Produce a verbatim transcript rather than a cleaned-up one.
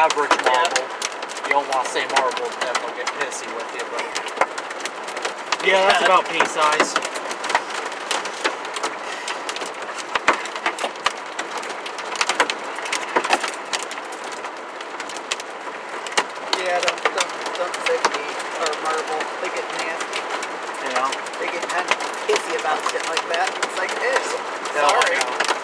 average marble. Yeah. You don't want to say marble, then they'll get pissy with you, but... Yeah, that's about pea size. Yeah, don't, don't, don't say pea or marble. They get nasty. Yeah. They get kind of pissy about shit like that. It's like, ew, No, sorry. I know.